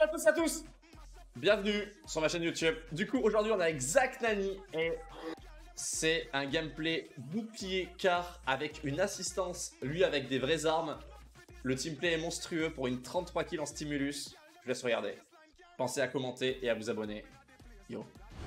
à tous à tous. Bienvenue sur ma chaîne YouTube. Du coup, aujourd'hui, on est avec Zach Nani et c'est un gameplay bouclier car avec une assistance, lui avec des vraies armes. Le teamplay est monstrueux pour une 33 kills en stimulus. Je vous laisse regarder. Pensez à commenter et à vous abonner. Yo.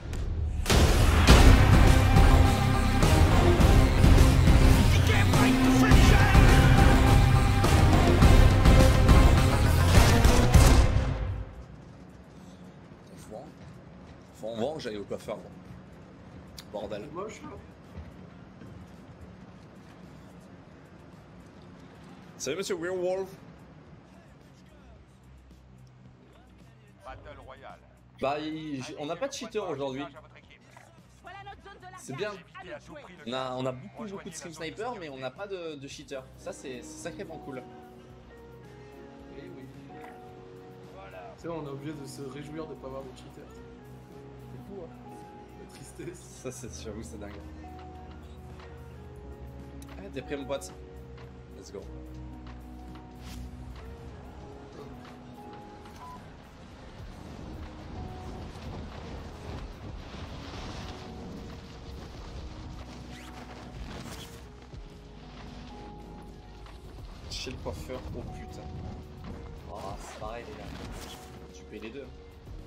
Faut en vendre, j'allais au coiffeur. Bordel. Moche, là. Salut monsieur Werewolf. Battle Royale. Bah, on n'a pas de cheater aujourd'hui. C'est bien. On a beaucoup de stream sniper, mais on n'a pas de cheater. Ça, c'est sacrément cool. Eh oui. Voilà. Tu sais, on est obligé de se réjouir de ne pas avoir de cheater. C'est fou, hein. La tristesse. Ça, c'est j'avoue, c'est dingue. Ah, t'es prêt, mon pote? Let's go. Chez le coiffeur, oh putain. Oh, c'est pareil, les gars. Tu payes les deux.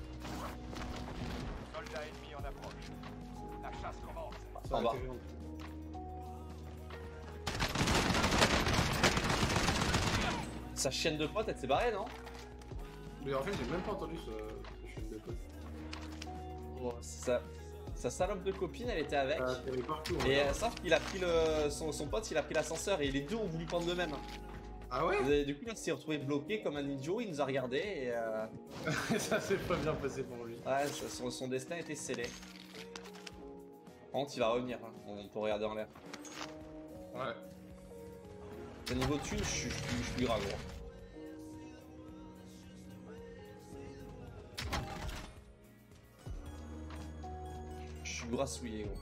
Soldat ennemi en approche. La chasse commence. En bas. Sa chaîne de potes, elle s'est barrée, non? Mais en fait, j'ai même pas entendu ce chaîne de potes. Oh, sa salope de copine, elle était avec. Elle est partout. Et sauf qu'il a pris son pote, il a pris l'ascenseur et les deux ont voulu prendre le même. Ah ouais? Et du coup, là, il s'est retrouvé bloqué comme un idiot, il nous a regardé et. Ça s'est pas bien passé pour lui. Ouais, son destin était scellé. Par contre, il va revenir, hein. On peut regarder en l'air. Ouais. Au niveau thune, je suis grave gros. Je suis grassouillé gros.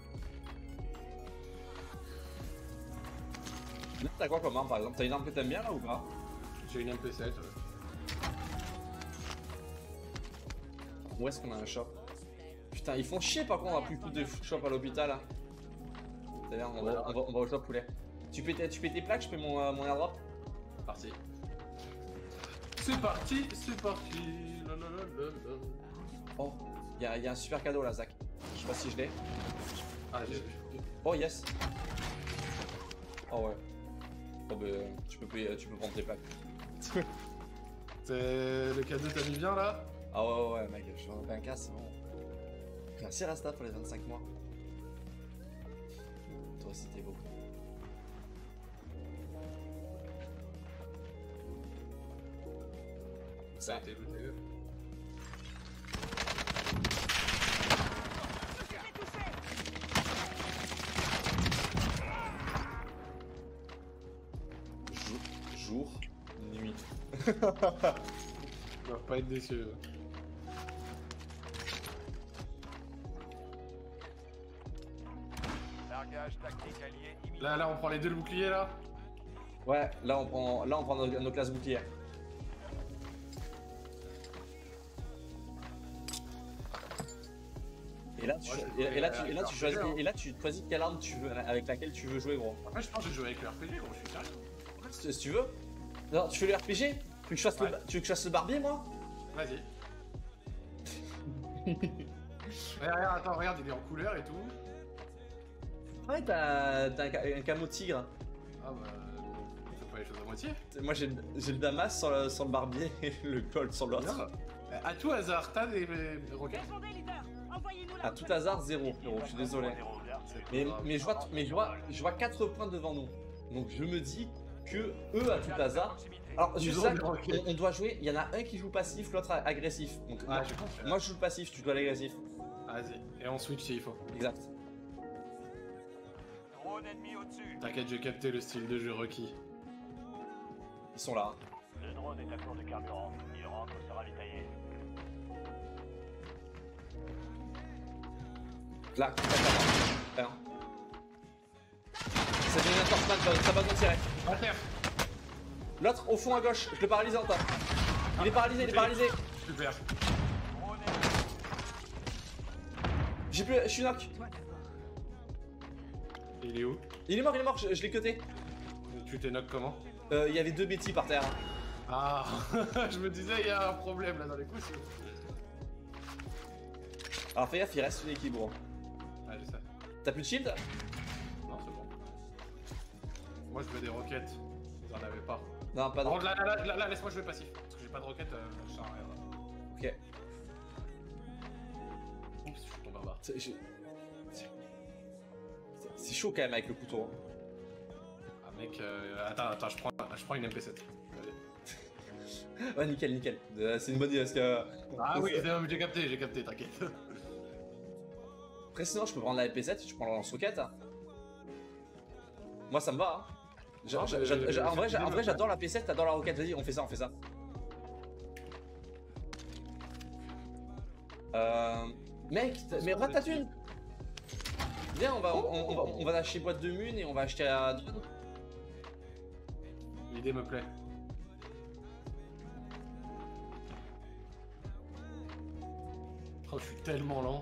Là, t'as quoi comme arme par exemple? T'as une arme que t'aimes bien là ou pas? J'ai une MP7. Ouais. Où est-ce qu'on a un shop? Putain, ils font chier par contre, on va plus foutre de shop à l'hôpital là. D'ailleurs, on va au shop poulet. Tu paies tes plaques, je fais mon airdrop. Parti. C'est parti, c'est parti. Oh, y a un super cadeau là, Zach. Je sais pas si je l'ai. Ah, j'ai. Oh yes. Oh ouais. Oh bah, tu peux prendre tes plaques. C'est le cadeau, t'as mis bien là? Ah ouais mec, je vais un casse, c'est bon. Merci Rasta pour les 25 mois. Toi aussi t'es beau. Ça a été looté. Jour, nuit. On va pas être déçu. Largage tactique allié imminent. Là, on prend les deux le bouclier là. Ouais, là on prend nos classes bouclières. Et là tu choisis quelle arme tu veux, avec laquelle tu veux jouer gros. Après, je pense que je joue avec le RPG, gros, je suis sérieux. Si tu veux. Non, tu fais le RPG? Tu veux que je fasse, tu veux que je fasse le barbier moi? Vas-y. Regarde, attends, regarde, il est en couleur et tout. Ouais, t'as un camo tigre. Ah bah, on fait pas les choses à moitié. Moi j'ai le damas sur le barbier et le gold sur l'autre. À tout hasard, t'as des roquettes? À tout hasard, 0 frérot, je suis désolé. Mais je vois 4 points devant nous. Donc je me dis que eux à tout hasard. Alors juste ça, on doit jouer, il y en a un qui joue passif, l'autre agressif. Donc moi je joue le passif, tu joues à l'agressif. Vas-y, et on switch s'il faut. Exact. Drone ennemi au-dessus. T'inquiète, j'ai capté le style de jeu requis. Ils sont là. Le drone est à court de carburant. Il rentre se ravitailler. Là, un. C'est une enforcement, ça va tirer. À terre. L'autre au fond à gauche, je le paralyse en tas. Il est paralysé, il est paralysé. Super. J'ai plus. Je suis knock. Il est où? Il est mort, je l'ai cuté. Tu t'es knock comment? Il y avait 2 Betty par terre. Ah, je me disais, il y a un problème là dans les coups. Alors fais gaffe, il reste une équipe, gros. Ah, je sais. T'as plus de shield? Non, c'est bon. Moi, je veux des roquettes. Vous en avez pas. Non, pas de. Par contre, là, laisse-moi jouer passif. Parce que j'ai pas de roquettes, je sers à rien là. Ok. Oups, je suis tombé en bas. C'est chaud quand même avec le couteau. Ah, mec, attends, je prends une MP7. Allez. Ouais, nickel. C'est une bonne idée parce que. Ah oui, j'ai capté, t'inquiète. Après, sinon, je peux prendre la MP7, je prends le lance-roquette. Moi, ça me va. Hein. En vrai, j'adore la P7, t'adores la roquette. Vas-y, on fait ça. Mec, mais rate ta thune. Viens, on va acheter boîte de mun et on va acheter à drone. L'idée me plaît. Oh, je suis tellement lent.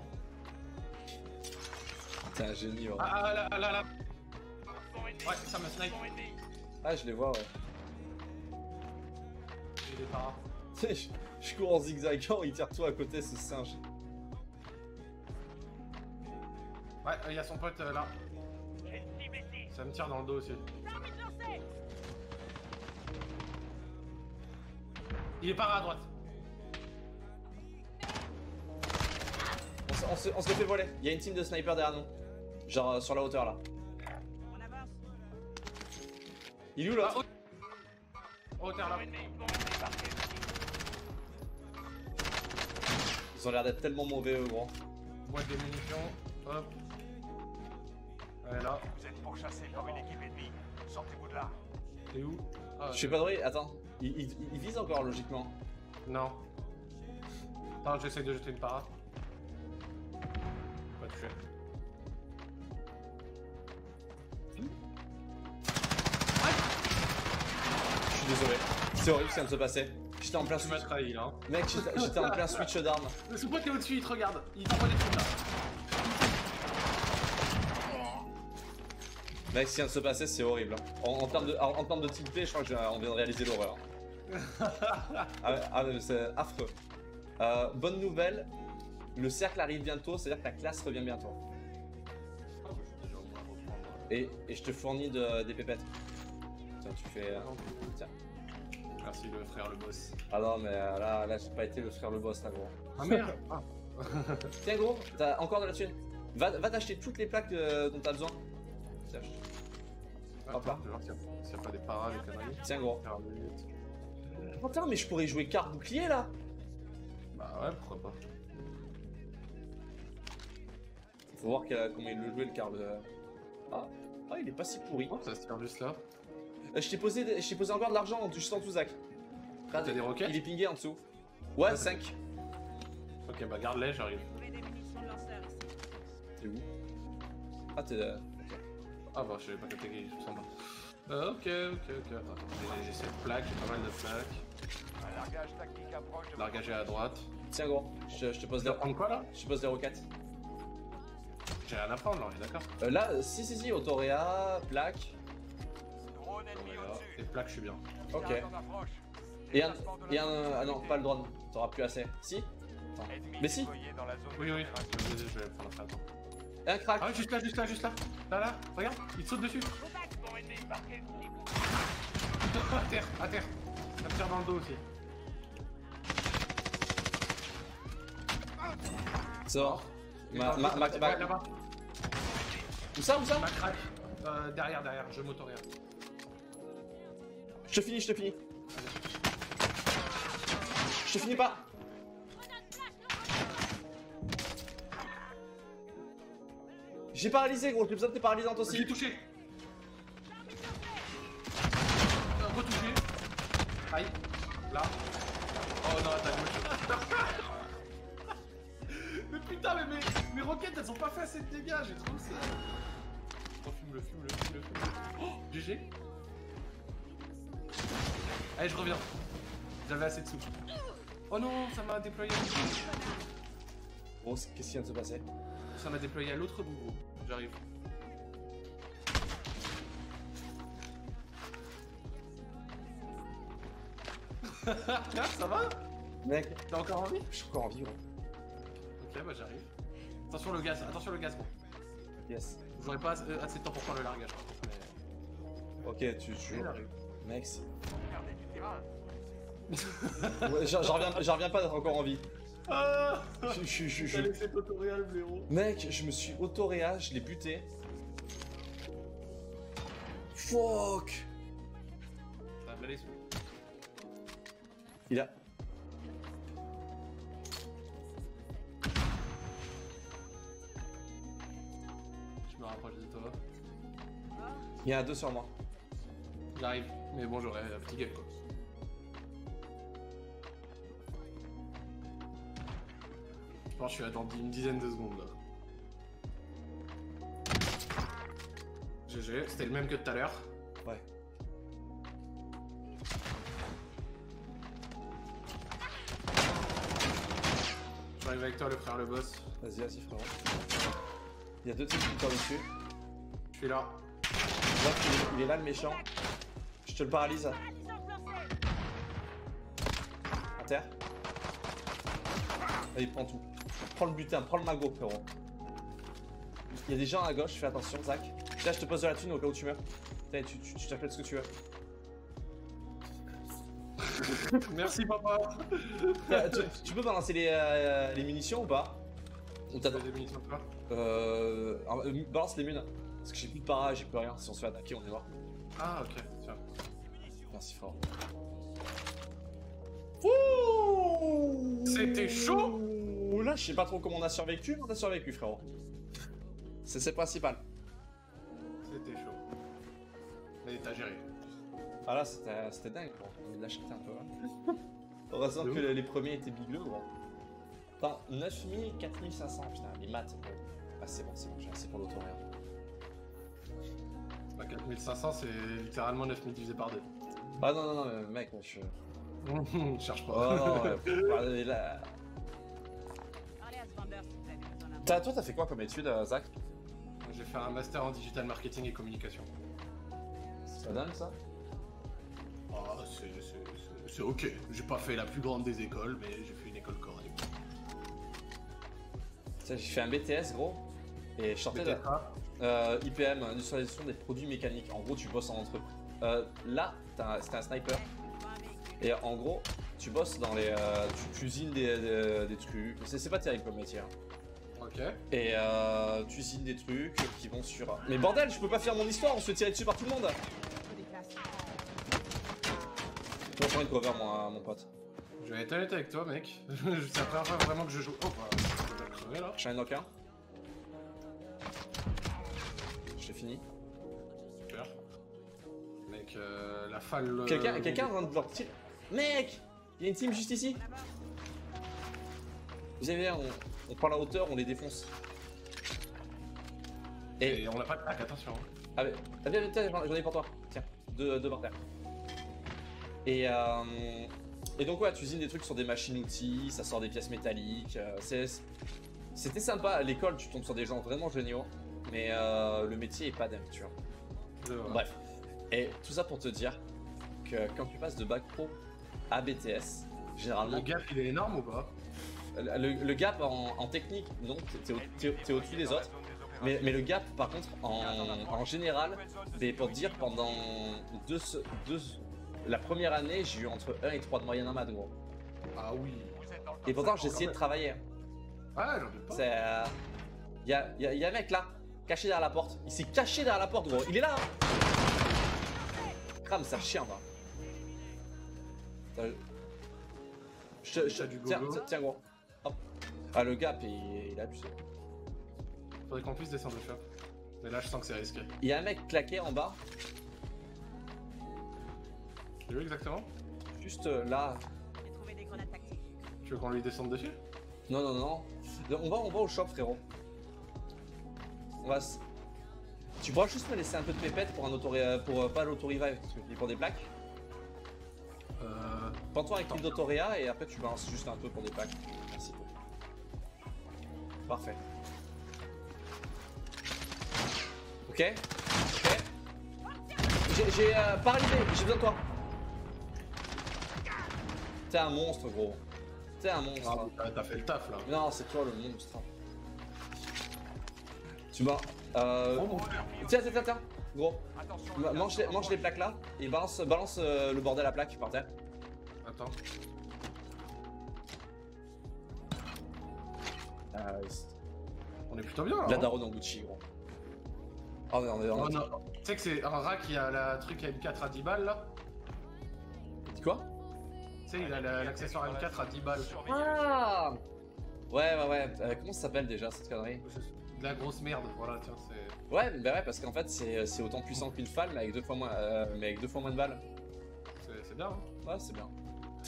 T'es un génie, ouais. Ah, là. Ouais, ça me snipe. Ah, je les vois, ouais. J'ai des paras. Je cours en zigzagant, il tire tout à côté, ce singe. Ouais, il y a son pote là. Ça me tire dans le dos aussi. Il est para à droite. On se le fait voler. Il y a une team de snipers derrière nous. Genre sur la hauteur là. Il est où là? Oh, terre là. Ils ont l'air d'être tellement mauvais eux, gros. Boîte de munitions. Hop. Elle est là. Vous êtes pourchassés par une équipe ennemie. Sortez-vous de là. T'es où? Ah, Je fais pas de bruit, attends. Il vise encore logiquement. Non. Attends, j'essaie de jeter une para. Pas touché. Je suis désolé. C'est horrible ce qui vient de se passer. J'étais en plein Tu m'as switch. trahi là. Hein. Mec, j'étais en plein switch d'armes. Ce pote est au-dessus, il te regarde. Il t'envoie des trucs là. Mec, ce qui vient de se passer, c'est horrible. En termes de team play, je crois qu'on vient de réaliser l'horreur. Mais c'est affreux. Bonne nouvelle, le cercle arrive bientôt, c'est-à-dire que la classe revient bientôt. Et je te fournis des pépettes. Tiens, tu fais. Tiens. Merci le frère le boss. Ah non, mais là j'ai pas été le frère le boss là, gros. Ah merde. Ah. Tiens, gros, t'as encore de la thune. Va t'acheter toutes les plaques dont t'as besoin. Tiens, hop là. Je vais voir s'il n'y a pas des paras, des conneries. Tiens, gros. 40 minutes. Putain, mais je pourrais jouer carte bouclier là. Bah ouais, pourquoi pas. Faut voir comment il le jouait le quart. Ah, il est pas si pourri. Oh, ça se tire juste là. Je t'ai posé encore de l'argent en touchant tout Zach. T'as des roquettes? Il est pingé en dessous. Ouais, 5. Ok, bah garde-les, j'arrive. T'es où? Ah, t'es. Ah bah je savais pas capté qu'il s'en bas. Ok. Attends, j'ai cette plaque, j'ai pas mal de plaques. Un largage tactique approche de Largage est à droite. Tiens, gros, je te pose Tu dois prendre quoi là? Je te pose des roquettes. J'ai rien à prendre là, on est d'accord? Là, si, autoréa, plaque. drone ennemi Voilà. au-dessus. Les plaques, je suis bien. Ok. Garde en approche. Et un. Déplacement de la zone. Ah non, pas le drone. T'auras plus assez. Si? Attends. Ennemi Mais si. déployé dans la zone Oui, oui, d'opération. je vais prendre après, attends. Et un crack. Ah oui, juste là. Là, regarde, il te saute dessus. À terre. Ça me tire dans le dos aussi. Sors. Ouais, là-bas. Où ça? Ma crack. Derrière, je m'autoréa. Je te finis. Je te finis pas. J'ai paralysé, gros, j'ai besoin de tes paralysantes aussi. J'ai touché. Retouché. Aïe. Là. Oh non, t'as mais putain, mais mes roquettes, elles ont pas fait assez de dégâts, j'ai trop ça. Oh, fume-le. Oh, GG. Allez, je reviens. J'avais assez de sous. Oh non, ça m'a déployé. Gros, qu'est-ce qui vient de se passer? Ça m'a déployé à l'autre bout, gros. J'arrive. Ça va? Mec, T'as encore envie? je suis encore en vie, gros. Ok, bah j'arrive. Attention le gaz, gros. Yes. J'aurais pas assez de temps pour faire le largage, par contre, mais... Ok, tu... J'arrive. Mec, ouais, j'en reviens pas d'être encore en vie. Ah! Je... T'as laissé tutoriel, blaireau. Mec, je me suis auto-réa, je l'ai buté. Fuck! Ça va blaler, Il a... Je me rapproche de toi. Il y en a 2 sur moi. J'arrive, mais bon, j'aurais un petit gap, quoi. Je pense que je suis à dans une dizaine de secondes, là. GG, c'était le même que tout à l'heure. Ouais. J'arrive avec toi, le frère, le boss. Vas-y, vas-y, frérot. Il y a 2 types qui me tirent dessus. Je suis là. Il est là, le méchant. Je te le paralyse. À terre. Allez, prends tout. Prends le butin, prends le magot, frérot. Il y a des gens à gauche, fais attention, Zach. Là, je te pose de la thune au cas où tu meurs. Tiens, tu t'appelles ce que tu veux. Merci, papa. Tu peux balancer les munitions ou pas? Ou t'as des munitions de quoi? balance les munes. Parce que j'ai plus de para, j'ai plus rien. Si on se fait attaquer, on est mort. Ah, ok, tiens. Merci, frérot. C'était chaud. Là, je sais pas trop comment on a survécu, mais on a survécu, frérot. C'est le principal. C'était chaud. Mais t'as géré. Ah là, c'était dingue, gros. On l'a acheté un peu. Hein. Heureusement que les premiers étaient bigleux, gros. Attends, 9000, 4500, putain, les maths, gros. Ah, c'est bon, j'ai assez pour l'autoréa. Bah, 4500, c'est littéralement 9000 divisé par 2. Ah non, non, non, mec, je... Cherche pas. Oh non, là... Toi, t'as fait quoi comme étude, Zach? J'ai fait un master en digital marketing et communication. C'est dingue, ça? Ah, c'est ok. J'ai pas fait la plus grande des écoles, mais j'ai fait une école correcte. J'ai fait un BTS, gros. Et je sortais de... IPM, industrialisation des produits mécaniques. En gros, tu bosses en entreprise. Là, c'était un sniper. Et en gros, tu bosses dans les... tu cuisines des trucs. C'est pas terrible comme métier. Hein. Ok. Et tu usines des trucs qui vont sur... Mais bordel, je peux pas faire mon histoire, on se fait tirer dessus par tout le monde. J'ai pas envie de cover, moi, mon pote. Je vais être honnête avec toi, mec. C'est la première fois vraiment que je joue... Oh, bah, je vais crever, là. J'en ai knock un. J'ai fini. Super. Mec, la falle... Quelqu'un vient de leur tirer. Mec, il y a une team juste ici. Vous avez vu, on prend la hauteur, on les défonce. Et on n'a pas de hack, attention. Ah, mais, viens, j'en ai pour toi. Tiens, deux par terre. Et donc ouais, tu usines des trucs sur des machines-outils, ça sort des pièces métalliques. C'était sympa, à l'école tu tombes sur des gens vraiment géniaux, mais le métier est pas dingue, tu vois. Bref, et tout ça pour te dire que quand tu passes de bac pro à BTS, généralement... Le gap il est énorme ou pas? Le gap en technique, non, t'es au-dessus des autres. Mais le gap, par contre, en général, pour te dire, pendant la première année, j'ai eu entre 1 et 3 de moyenne en maths, gros. Ah oui. Et pourtant, j'ai essayé de travailler. Ouais, j'en doute pas. C'est... y a un mec là, caché derrière la porte. Il s'est caché derrière la porte, gros. Il est là, hein. Crame, ça chien, va. Tiens, gros. Hop. Ah, le gap, il a abusé. Faudrait qu'on puisse descendre le shop. Mais là, je sens que c'est risqué. Il y a un mec claqué en bas. Tu veux exactement? Juste là. Tu veux qu'on lui descende dessus? Non, non, non. On va au shop, frérot. On va... Tu pourras juste me laisser un peu de pépette pour un pour pas l'auto-revive, parce que je pour des plaques. Prends-toi un kill d'Autorea et après tu balances juste un peu pour des packs. Merci. Parfait. Ok. Ok. J'ai paralysé, j'ai besoin de toi. T'es un monstre, gros. T'es un monstre. Ah, t'as fait le taf là. Non, c'est toi le monstre. Tu m'as. Oh, mon frère. Tiens, gros. Mange les plaques là et balance le bordel à plaque par terre. Attends. On est plutôt bien là. La Hein. Daro dans Gucci, gros. Oh non, Oh, non. Tu sais que c'est un rat qui a la truc à M4 à 10 balles là. Dis quoi? Tu sais, il a l'accessoire M4 à 10 balles. Ah ouais. Comment ça s'appelle déjà cette connerie? De la grosse merde, voilà, tiens, c'est. Ouais, bah ouais, parce qu'en fait c'est autant puissant qu'une FAL, mais avec deux fois moins de balles. C'est bien, hein. Ouais, c'est bien.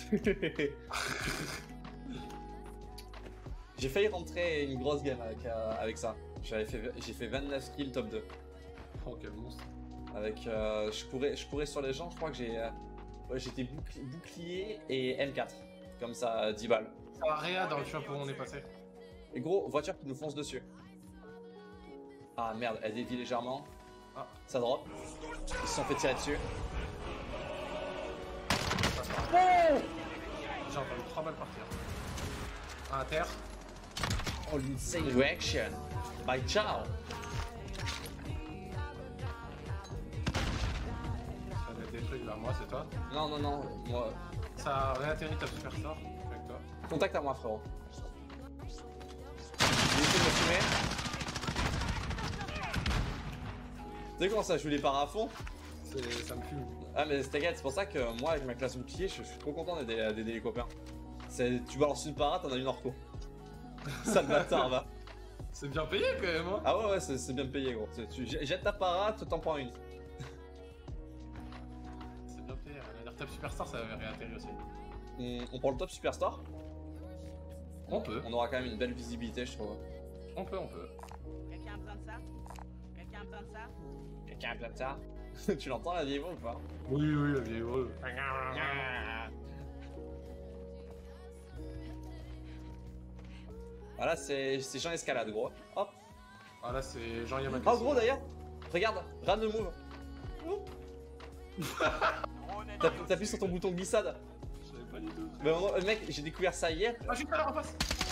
J'ai failli rentrer une grosse game avec ça. J'ai fait 29 kills top 2. Oh, quel monstre. Avec, je courais sur les gens, je crois que j'étais bouclier et M4. Comme ça, 10 balles. Ça va rien dans le choix où on est passé. Et gros, voiture qui nous fonce dessus. Ah merde, elle dévie légèrement. Ah. Ça drop. Ils se sont fait tirer dessus. J'ai entendu 3 balles partir. Un à terre. Oh, l'insane reaction. Bye, ciao. Ça va être des trucs là, moi c'est toi. Non, moi. Ça a réatterri ta superstar avec toi. Contact à moi, frérot. Il essaie de me fumer. Tu sais comment ça joue les paras à fond? Ça me fume. Ah mais t'inquiète, c'est pour ça que moi avec ma classe bouclier, je suis trop content d'aider les copains. Tu balances une para, t'en as une orco. Ça le bâtard va. C'est bien payé quand même, hein. Ah ouais, c'est bien payé gros. Tu jettes ta para, tu t'en prends une. C'est bien payé. La top superstar, ça avait réatterri aussi. On prend le top superstar. On peut. On aura quand même une belle visibilité, je trouve. On peut. Quelqu'un a besoin de ça? Quelqu'un a besoin de ça? Quelqu'un a besoin de ça? Tu l'entends la vieille voix ou pas? Oui, la vieille voix. Voilà, c'est Jean Escalade gros. Hop. Ah là, c'est Jean Yamakasi. Oh gros d'ailleurs, regarde, run the move. T'appuies sur ton bouton glissade. Je savais pas du tout. Mais mec, j'ai découvert ça hier. Ah, juste à la repasse.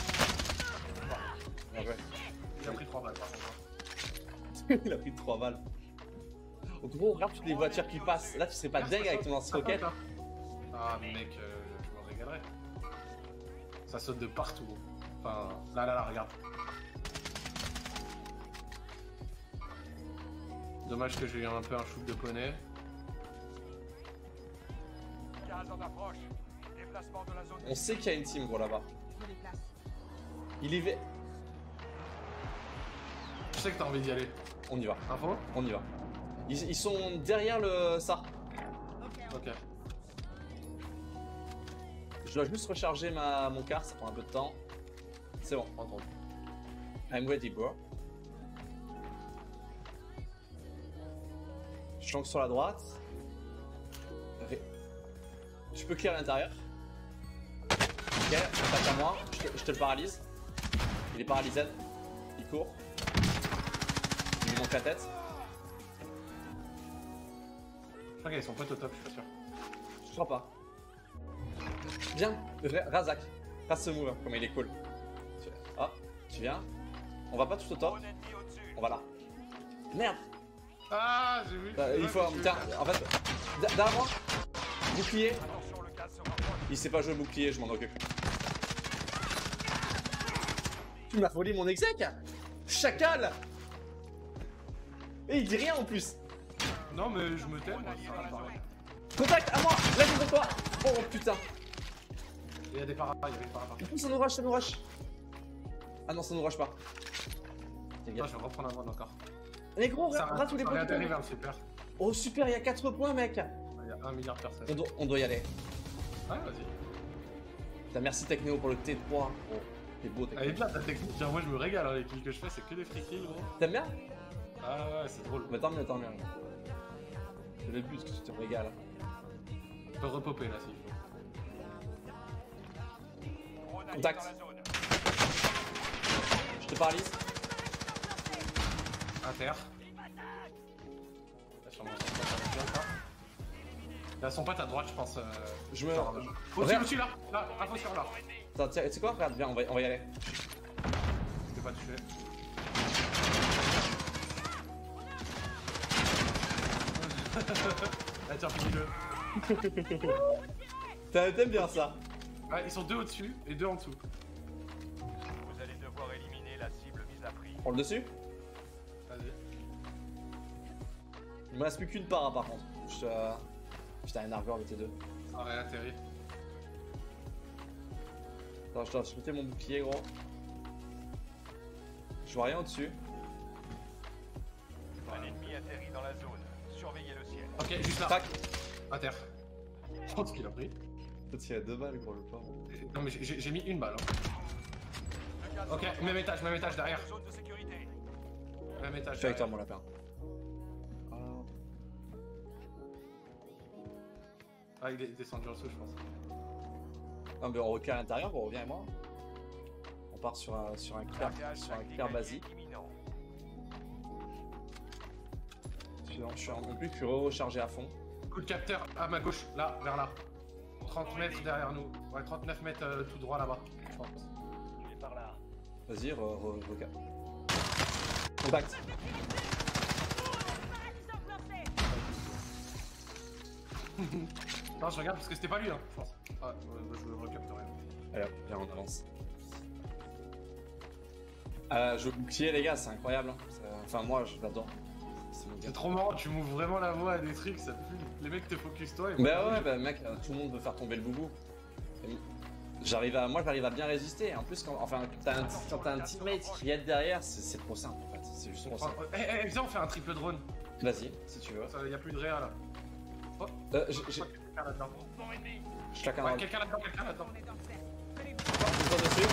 Ah ouais. Il a pris 3 balles par contre. Il a pris 3 balles. En gros, regarde toutes les voitures qui passent. Là, tu serais pas dingue avec ton lance-roquette. Ah, mec, je me régalerais. Ça saute de partout. Enfin, là, regarde. Dommage que j'ai eu un peu un shoot de poney. Gaz en approche. Déplacement de la zone. On sait qu'il y a une team gros là-bas. Je me déplace. Il y va. Je sais que t'as envie d'y aller. On y va. Info? On y va. Ils sont derrière ça. Ok. Je dois juste recharger mon car, ça prend un peu de temps. C'est bon, entendu. I'm ready, bro. Je flanque sur la droite. Je peux clear à l'intérieur. Ok, attaque à moi. Je te le paralyse. Il est paralysé. Il court. Il lui manque la tête. Je crois qu'ils sont potes au top, je suis pas sûr. Je crois pas. Viens, Razak. Passe ce move, comme il est cool. Hop, tu viens. On va pas tout au top. On va là. Merde. Ah, j'ai vu. Il faut. Tiens, en fait, derrière moi. Bouclier. Attention, le gaz se rapproche. Il sait pas jouer bouclier, je m'en occupe. Tu m'as volé mon exec. Chacal. Et il dit rien en plus. Non, mais je me tais, moi, ça va pareil. Contact à moi. Là, je toi. Oh putain. Il y a des paras, il y avait des paras partout. Ça nous rush, ça nous rush. Ah non, ça nous rush pas. Attends, je vais reprendre un mode encore. Mais gros, Ça rate tous les va points. réatterrir vers le super. Oh super, il y a 4 points mec. Il y a 1 milliard de personnes. On doit y aller. Ouais, vas-y. Putain, merci Technéo pour le T3. Oh, t'es beau Elle est Technéo. bien ta technique, genre, moi je me régale, hein, les kills que je fais, c'est que des free kills, gros. T'aimes bien? Ah ouais, c'est drôle. Mais tant mieux, tant mieux. C'est le but que tu te régales. Je peux repopper là s'il faut. Contact. Dans la zone. Je te paralyse. Inter. Il y a son pote à droite, je pense. Je me. Au-dessus, Regarde. au-dessus là. Là, info sur là. Attends, tu sais quoi? Regarde, viens, on va y aller. Je t'ai pas tué. Ah tiens, finis-le. T'aimes bien ça? Ouais, ils sont deux au-dessus et deux en dessous. Vous allez devoir éliminer la cible mise à prix. Prends le dessus? Vas-y. Il me reste plus qu'une para par contre. J'étais un argeur de T2. Ça aurait atterri. Attends, je dois shooter mon bouclier, gros. Je vois rien au-dessus. Un ennemi atterrit dans la zone. Surveillez le ciel. Ok, juste là. Tac! Inter. Je pense qu'il a pris. Peut-être qu'il y a 2 balles, gros, le pauvre. Non mais j'ai mis une balle. Hein. Ok, même étage derrière. Zone de sécurité. Même étage Je suis avec toi, derrière. mon lapin. Ah, il est descendu en dessous, je pense. Non, mais on recule à l'intérieur, on revient et moi. On part sur un clair basique. Imminent. Je suis en plus que rechargé à fond. Coup de capteur à ma gauche, là, vers là. 30 mètres derrière nous. Ouais, 39 mètres tout droit là-bas, je pense. Il est par là. Vas-y, regarde. Contact. Non, je regarde parce que c'était pas lui, hein, je pense. Ah, je le recapterai. Allez hop, viens, on avance. Je bouclier, les gars, c'est incroyable. Hein. Enfin, moi, je l'adore. C'est mon gars. C'est trop marrant, tu m'ouvres vraiment la voie à des trucs, ça pue. Les mecs te focus toi et Bah ouais, bah mec, tout le monde veut faire tomber le boubou. Et moi, j'arrive à bien résister. En plus, quand t'as un teammate qui aide derrière, c'est trop simple en fait. C'est juste trop simple. Eh, viens, on fait un triple drone. Vas-y, si tu veux. Il y a plus de réa là. Quelqu'un là-dedans. Je claque un Ouais, round. quelqu'un là-dedans. Je tire dessus.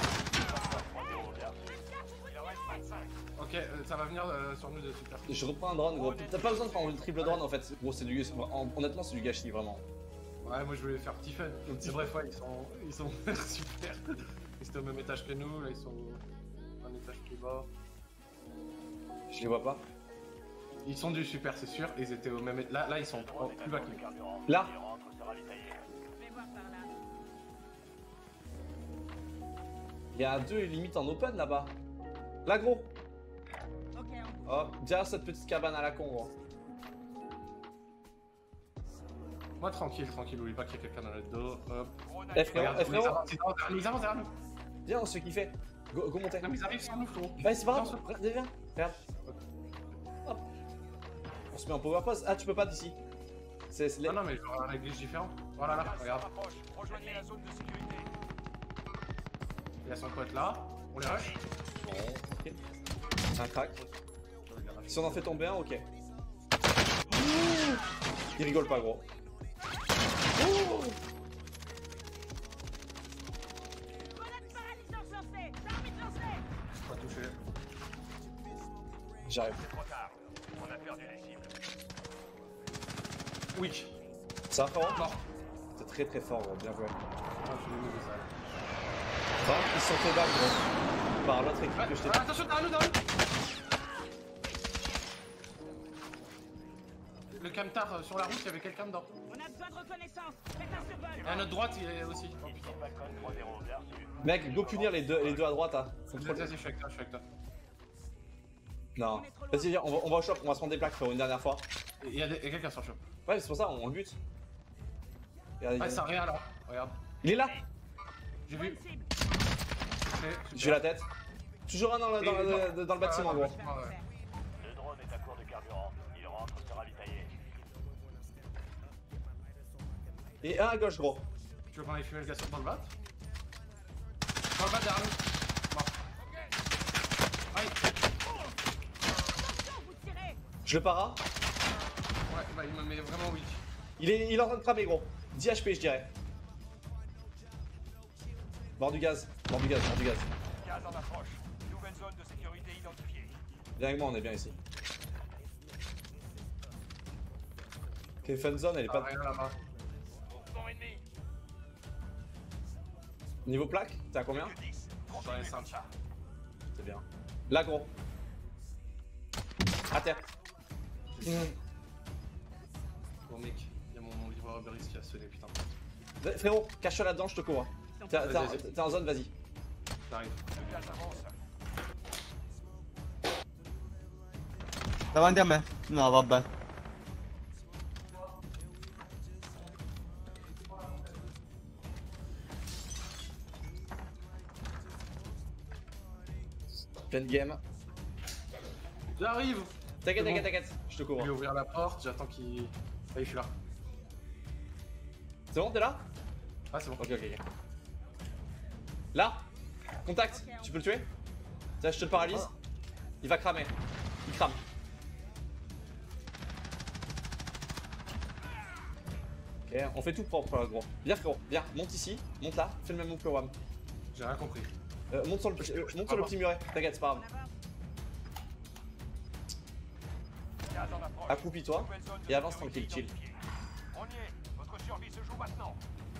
Il en reste 25. Ok, ça va venir sur nous de super. Je reprends un drone, gros. T'as pas besoin de prendre le triple drone en fait. Gros, c'est du. Honnêtement, c'est du gâchis, vraiment. Ouais, moi je voulais faire petit fun. C'est bref, ouais, ils sont super. Ils étaient au même étage que nous, là ils sont un étage plus bas. Je les vois pas. Ils sont du super, c'est sûr. Ils étaient au même étage. Là ils sont plus bas que nous. Carburant. Là. Il rentre, sera ravitaillé. Je vais voir par là. Il y a deux limites en open là-bas. Là, gros. Ok, on bouge. Hop, derrière cette petite cabane à la con, gros. Moi tranquille, oublie pas qu'il y a quelqu'un dans le dos. Hop. Eh frérot, Regarde, ils avancent derrière nous. viens, on se kiffe. Go monter. Non mais ils arrivent sur nous, frérot. Vas-y, c'est pas grave. Viens, regarde. Hop. On se met en power pose. Ah, tu peux pas d'ici. C'est Non, non, mais j'aurai un glitch différent. Voilà, là, regarde. Rapproche. Rejoignez la zone de sécurité. Il y a son pote là. On les rush. Bon, ok. Un crack. Si on en fait tomber un, ok. Il rigole pas, gros. Grenade paralysante lancée. Arbitre lancée. Pas touché. J'arrive. C'est trop tard. On a perdu les cibles. Oui. Ça va, frérot? Mort. C'est très très fort, gros. Bien joué. Ah, je vais nous ça. Enfin, ils sont fait back, gros. Par l'autre équipe que je t'ai dit. Attention, derrière nous. Le camtar sur la route, il y avait quelqu'un dedans. On a besoin de reconnaissance. Faites un survol. Et à notre droite, il est aussi. Oh putain. Falcon 3-0, bien reçu. Mec, go punir les deux à droite, hein. Faut trop- Vas-y, je suis avec toi, Non. Vas-y, viens, on va au shop, on va se prendre des plaques, frérot, une dernière fois. Il y a quelqu'un sur le shop. Ouais, c'est pour ça, on le bute. Regarde, Ouais, ça rien là. Regarde. il est là. J'ai Bonne vu. cible. J'ai la tête. Toujours un dans le bâtiment, gros. Ouais. Le drone est à court de carburant. Il rentre, sera ravitaillé. Et un à gauche, gros. Tu veux qu'on aille fumer le gars dans le bat? Dans le bat derrière nous. Mort. Aïe. Attention, vous tirez. Je le para. Ouais, bah il me met vraiment weak. Il est en train de cramer, gros. 10 HP, je dirais. Mort du gaz. Mort du gaz. Gaz en approche. Nouvelle zone de sécurité identifiée. Viens avec moi, on est bien ici. Ok, fun zone, elle est Ah, pas. rien là-bas. Mouvement ennemi. Niveau plaque, t'es à combien? J'en ai 5. C'est bien. Là, gros. À terre. Bon, mec, il y a mon livreur Uber Eats qui a sonné, putain. Frérot, cache-toi là-dedans, je te couvre. T'es en zone, vas-y. J'arrive. Le gaz avance. Davanti a me? No, vabbè. Plein de game. J'arrive. T'inquiète, C'est bon. t'inquiète, je te Je couvre. vais ouvrir la porte, j'attends qu'il... Ah, je suis là. C'est bon, t'es là? Ah, c'est bon. Ok. Là, contact, tu peux le tuer? Tiens, je te le paralyse. Il va cramer. Il crame. Ok, on fait tout propre là, gros. Viens frérot, viens, monte ici, monte là, fais le même move que Wam. J'ai rien compris. Monte sur le petit muret, t'inquiète, c'est pas grave. Gaz en approche. Accroupis-toi Nouvelle zone de et avance sécurité tranquille, chill. identifiée. On y est. Votre survie se joue maintenant.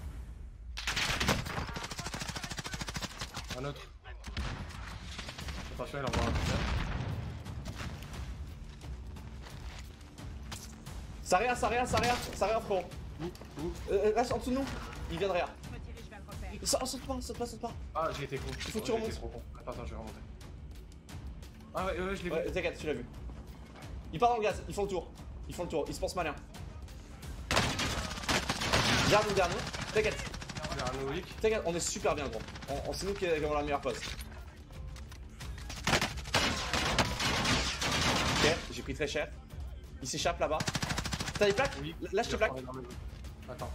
Un autre. Attention, il envoie un petit. Saria frérot. Où Là, en dessous de nous, il vient de rien. Je me dirige vers le repère. Saute pas. Ah, j'ai été con. Il faut que tu J'ai été remontes. trop con. Attends, je vais remonter. Ah ouais, je l'ai vu. Ouais, t'inquiète, tu l'as vu. Il part dans le gaz, ils font le tour, ils se pensent malins. Garde nous dernier, t'inquiète, J'ai un Nowick. t'inquiète, on est super bien gros. C'est nous qui avons la meilleure pause. Ok, j'ai pris très cher. Il s'échappe là-bas. T'as des plaques? Oui. Là je te plaque. Attends.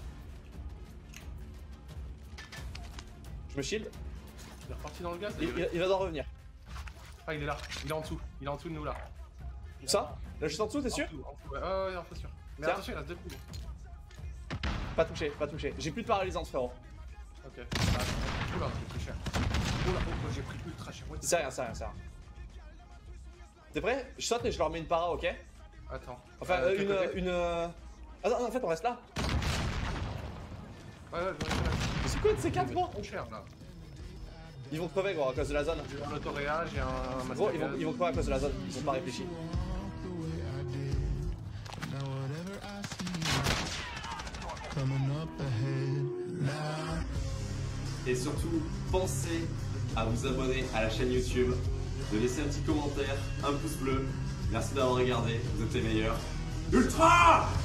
Je me shield. Il est reparti dans le gaz. Il va d'en revenir. Ah, il est là. Il est en dessous. Il est en dessous de nous là. Où ça? Là juste en dessous, t'es sûr? En dessous, ouais, ouais, non, c'est sûr. Mais Tiens. attention, il reste 2 coups. Pas touché. J'ai plus de paralysante frérot. Ok. Oula, j'ai pris cher. Oula, j'ai pris ultra cher. Ouais, C'est rien. T'es prêt? Je saute et je leur mets une para, ok? Attends. Enfin, quel côté Ah non, en fait on reste là. Ouais, je vais rester là. Mais c'est quoi de ces 4 gros? Trop cher là. Ils vont crever gros à cause de la zone. J'ai un autoréa, j'ai un Gros, ils vont crever à cause de la zone, ils ont pas réfléchi. Et surtout, pensez à vous abonner à la chaîne YouTube, de laisser un petit commentaire, un pouce bleu. Merci d'avoir regardé, vous êtes les meilleurs. Ultra!